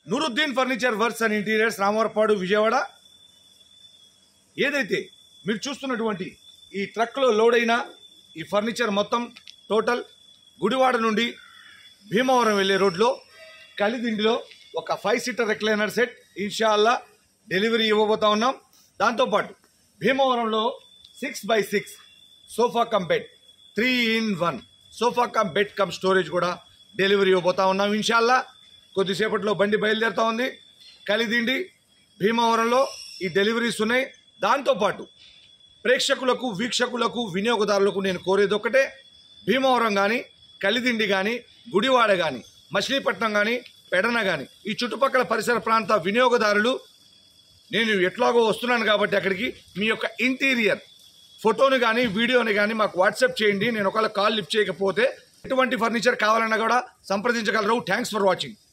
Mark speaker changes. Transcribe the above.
Speaker 1: Nooruddin furniture works and interiors, Ramavarapadu, Vijayawada. ఏదైతే మీరు చూస్తున్నటువంటి ఈ ట్రక్లో లోడ్ అయిన ఈ ఫర్నిచర్ మొత్తం టోటల్ గుడివాడ నుండి భీమవరం వెళ్ళే రోడ్లో కలిదిండిలో ఒక 5 సీటర్ రెక్లైనర్ సెట్ ఇన్షాల్లా డెలివరీ ఇవ్వబోతా ఉన్నాం. దాంతోపాటు భీమవరంలో 6x6 sofa cum bed 3-in-1 sofa cum bed cum storage కూడా డెలివరీ ఇవ్వబోతా ఉన్నాం ఇన్షాల్లా. కొద్దిసేపట్లో బండి బయలుదేరుతూ ఉంది. కలిదిండి భీమవరంలో ఈ డెలివరీస్ ఉన్నాయి. దాంతోపాటు ప్రేక్షకులకు, వీక్షకులకు, వినియోగదారులకు నేను కోరేది ఒకటే, భీమవరం కానీ, కలిదిండి కానీ, గుడివాడ కానీ, మచిలీపట్నం కానీ, పెడన కానీ ఈ చుట్టుపక్కల పరిసర ప్రాంత వినియోగదారులు, నేను ఎట్లాగో వస్తున్నాను కాబట్టి అక్కడికి మీ యొక్క ఇంటీరియర్ ఫోటోని కానీ, వీడియోని కానీ మాకు వాట్సాప్ చేయండి. నేను ఒకవేళ కాల్ లిఫ్ట్ చేయకపోతే ఎటువంటి ఫర్నిచర్ కావాలన్నా కూడా సంప్రదించగలరు. Thanks for watching.